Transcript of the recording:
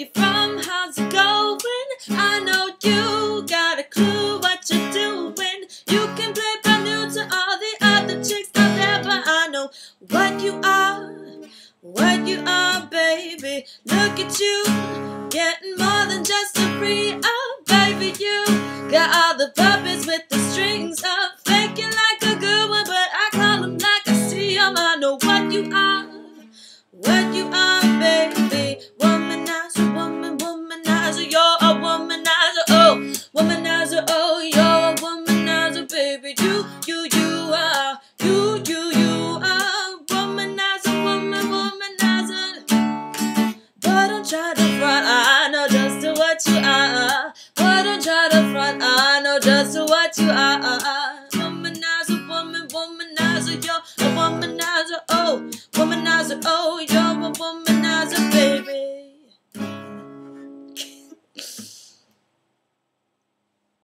you from? How's it going? I know you got a clue what you're doing. You can play brand new to all the other chicks out there, but I know what you are, baby. Look at you, getting more than just a free. Oh, baby, you got all the puppets with the strings up, faking like a good one, but I call them like I see them. I know what you are, baby. Womanizer, womanizer, you're a womanizer, oh, womanizer, oh, you're a womanizer, baby. You are, you are womanizer, womanizer. But don't try to front, I know just what you are. But don't try to front, I know just what you are.